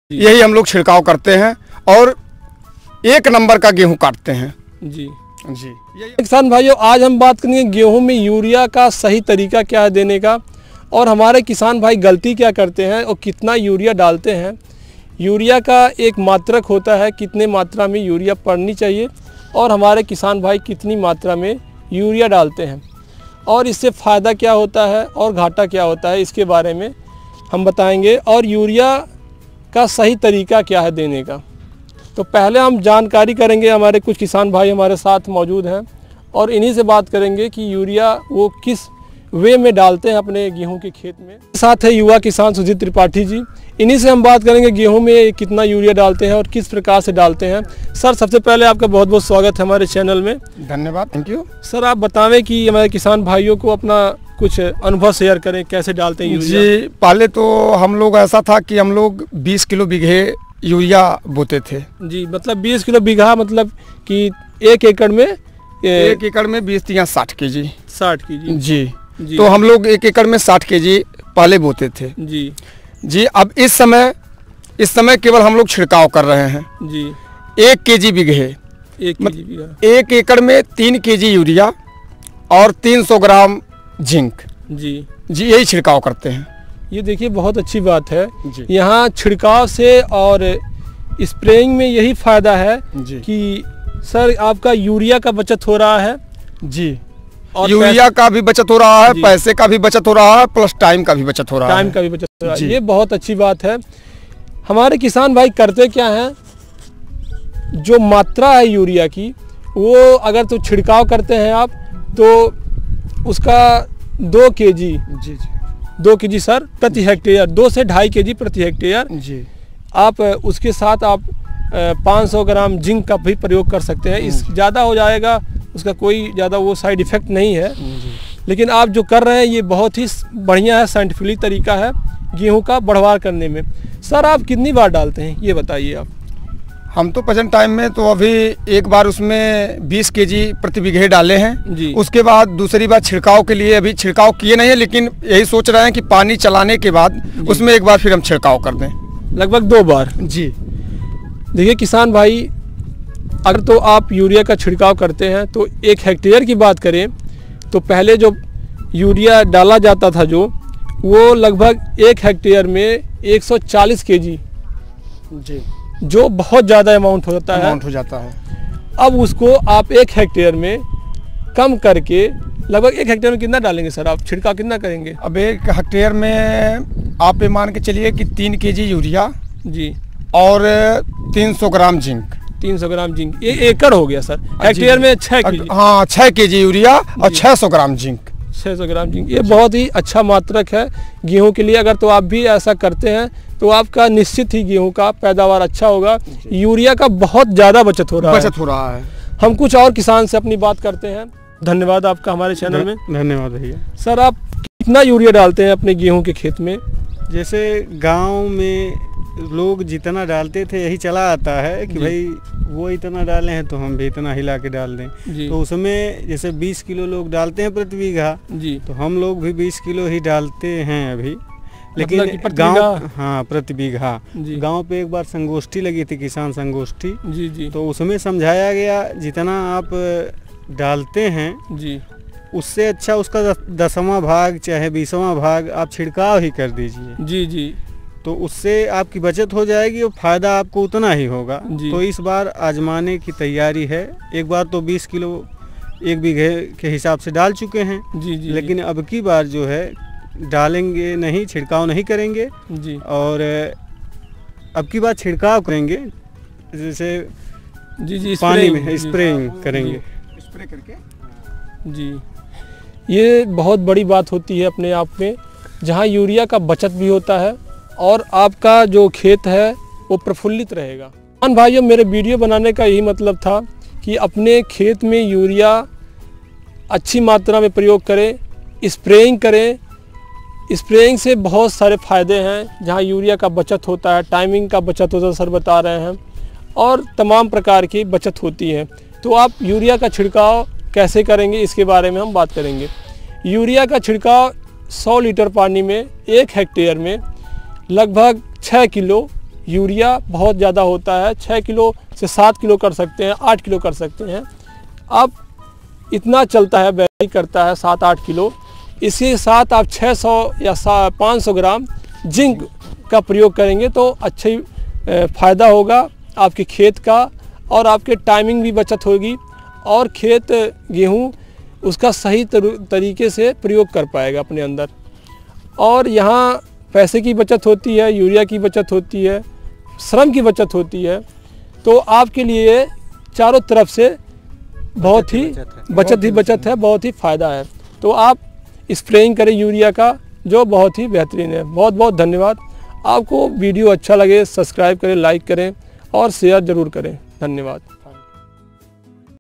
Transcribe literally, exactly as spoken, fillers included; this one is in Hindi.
यही हम लोग छिड़काव करते हैं और एक नंबर का गेहूं काटते हैं। जी जी किसान भाइयों, आज हम बात करेंगे गेहूं में यूरिया का सही तरीका क्या है देने का, और हमारे किसान भाई गलती क्या करते हैं और कितना यूरिया डालते हैं। यूरिया का एक मात्रक होता है, कितने मात्रा में यूरिया पड़नी चाहिए, और हमारे किसान भाई कितनी मात्रा में यूरिया डालते हैं, और इससे फ़ायदा क्या होता है और घाटा क्या होता है, इसके बारे में हम बताएंगे। और यूरिया का सही तरीका क्या है देने का, तो पहले हम जानकारी करेंगे। हमारे कुछ किसान भाई हमारे साथ मौजूद हैं और इन्हीं से बात करेंगे कि यूरिया वो किस वे में डालते हैं अपने गेहूं के खेत में। साथ है युवा किसान सुजीत त्रिपाठी जी, इन्हीं से हम बात करेंगे गेहूं में कितना यूरिया डालते हैं और किस प्रकार से डालते हैं। सर, सबसे पहले आपका बहुत बहुत स्वागत है हमारे चैनल में। धन्यवाद, थैंक यू। सर, आप बतावें कि हमारे किसान भाइयों को अपना कुछ अनुभव शेयर करें, कैसे डालते हैं यूरिया। जी, पहले तो हम लोग ऐसा था कि हम लोग बीस किलो बीघे यूरिया बोते थे। जी, मतलब बीस किलो बीघा, मतलब कि एक एकड़ में एक एकड़ में बीस या साठ के जी साठ के जी जी जी। तो हम लोग एक एकड़ में साठ के जी पहले बोते थे। जी जी अब इस समय इस समय केवल हम लोग छिड़काव कर रहे हैं। जी एक के जी बीघे, एक के जी बीघा, एक एकड़ में तीन के जी यूरिया और तीन सौ ग्राम जिंक। जी जी यही छिड़काव करते हैं। ये देखिए बहुत अच्छी बात है। जी। यहाँ छिड़काव से और स्प्रेइंग में यही फायदा है जी कि सर आपका यूरिया का बचत हो रहा है, जी और यूरिया का भी बचत हो रहा है, जी। पैसे का भी बचत हो रहा है, प्लस टाइम का भी बचत हो रहा टाइम है। का भी बचत हो रहा है। जी। ये बहुत अच्छी बात है। हमारे किसान भाई करते क्या हैं, जो मात्रा है यूरिया की, वो अगर तो छिड़काव करते हैं आप तो उसका दो के जी जी जी दो के जी सर प्रति हेक्टेयर, दो से ढाई के जी प्रति हेक्टेयर जी आप उसके साथ आप पाँच सौ ग्राम जिंक का भी प्रयोग कर सकते हैं। इस ज़्यादा हो जाएगा, उसका कोई ज़्यादा वो साइड इफ़ेक्ट नहीं है, लेकिन आप जो कर रहे हैं ये बहुत ही बढ़िया है, साइंटिफिकली तरीका है गेहूं का बढ़वार करने में। सर, आप कितनी बार डालते हैं ये बताइए आप। हम तो प्रेजेंट टाइम में तो अभी एक बार उसमें बीस के जी प्रति बीघे डाले हैं। जी। उसके बाद दूसरी बार छिड़काव के लिए अभी छिड़काव किए नहीं है, लेकिन यही सोच रहे हैं कि पानी चलाने के बाद उसमें एक बार फिर हम छिड़काव कर दें। लगभग दो बार। जी देखिए किसान भाई, अगर तो आप यूरिया का छिड़काव करते हैं तो एक हेक्टेयर की बात करें तो पहले जो यूरिया डाला जाता था जो वो लगभग एक हेक्टेयर में एक सौ चालीस के जी, जी जो बहुत ज़्यादा अमाउंट हो जाता है। अमाउंट हो जाता है। अब उसको आप एक हेक्टेयर में कम करके लगभग एक हेक्टेयर में कितना डालेंगे सर, आप छिड़काव कितना करेंगे। अब एक हेक्टेयर में आप ये मान के चलिए कि तीन के जी यूरिया जी और तीन सौ ग्राम जिंक। तीन सौ ग्राम जिंक, ये एकड़ हो गया सर। हेक्टेयर में छः के जी, हाँ छः के जी यूरिया और छः सौ ग्राम जिंक। छः सौ ग्राम जिंक, ये बहुत ही अच्छा मात्रक है गेहूं के लिए। अगर तो आप भी ऐसा करते हैं तो आपका निश्चित ही गेहूं का पैदावार अच्छा होगा। यूरिया का बहुत ज़्यादा बचत हो रहा है बचत हो रहा है। हम कुछ और किसान से अपनी बात करते हैं। धन्यवाद आपका हमारे चैनल में। धन्यवाद भैया। सर, आप कितना यूरिया डालते हैं अपने गेहूं के खेत में। जैसे गांव में लोग जितना डालते थे यही चला आता है कि भाई वो इतना डाले हैं तो हम भी इतना हिला के डाल दें। जी। तो उसमें जैसे बीस किलो लोग डालते हैं प्रति बीघा, जी तो हम लोग भी बीस किलो ही डालते हैं अभी। मतलब कि लेकिन प्रति गांव, बीघा? हाँ प्रति बीघा। जी। गांव पे एक बार संगोष्ठी लगी थी, किसान संगोष्ठी, जी जी तो उसमें समझाया गया जितना आप डालते हैं जी उससे अच्छा उसका दसवां भाग चाहे बीसवां भाग आप छिड़काव ही कर दीजिए। जी जी तो उससे आपकी बचत हो जाएगी और फायदा आपको उतना ही होगा। जी। तो इस बार आजमाने की तैयारी है। एक बार तो बीस किलो एक बीघे के हिसाब से डाल चुके हैं। जी जी लेकिन अब की बार जो है डालेंगे नहीं, छिड़काव नहीं करेंगे, जी और अब की बार छिड़काव करेंगे, जैसे जी जी पानी में जी, स्प्रेइंग करेंगे। स्प्रे करके जी ये बहुत बड़ी बात होती है अपने आप में, जहाँ यूरिया का बचत भी होता है और आपका जो खेत है वो प्रफुल्लित रहेगा। किसान भाइयों, मेरे वीडियो बनाने का यही मतलब था कि अपने खेत में यूरिया अच्छी मात्रा में प्रयोग करें, स्प्रेइंग करें। स्प्रेइंग से बहुत सारे फ़ायदे हैं, जहाँ यूरिया का बचत होता है, टाइमिंग का बचत होता है, सर बता रहे हैं, और तमाम प्रकार की बचत होती है। तो आप यूरिया का छिड़काव कैसे करेंगे इसके बारे में हम बात करेंगे। यूरिया का छिड़काव सौ लीटर पानी में एक हेक्टेयर में लगभग छः किलो यूरिया बहुत ज़्यादा होता है, छः किलो से सात किलो कर सकते हैं, आठ किलो कर सकते हैं। अब इतना चलता है, वैरी करता है सात आठ किलो। इसके साथ आप छः सौ या पाँच सौ ग्राम जिंक का प्रयोग करेंगे तो अच्छा ही फ़ायदा होगा आपके खेत का, और आपके टाइमिंग भी बचत होगी, और खेत गेहूँ उसका सही तरीके से प्रयोग कर पाएगा अपने अंदर। और यहाँ पैसे की बचत होती है, यूरिया की बचत होती है, श्रम की बचत होती है। तो आपके लिए चारों तरफ से बहुत ही बचत ही बचत है, बहुत ही फ़ायदा है। तो आप स्प्रेइंग करें यूरिया का, जो बहुत ही बेहतरीन है। बहुत बहुत धन्यवाद। आपको वीडियो अच्छा लगे सब्सक्राइब करें, लाइक करें और शेयर ज़रूर करें। धन्यवाद।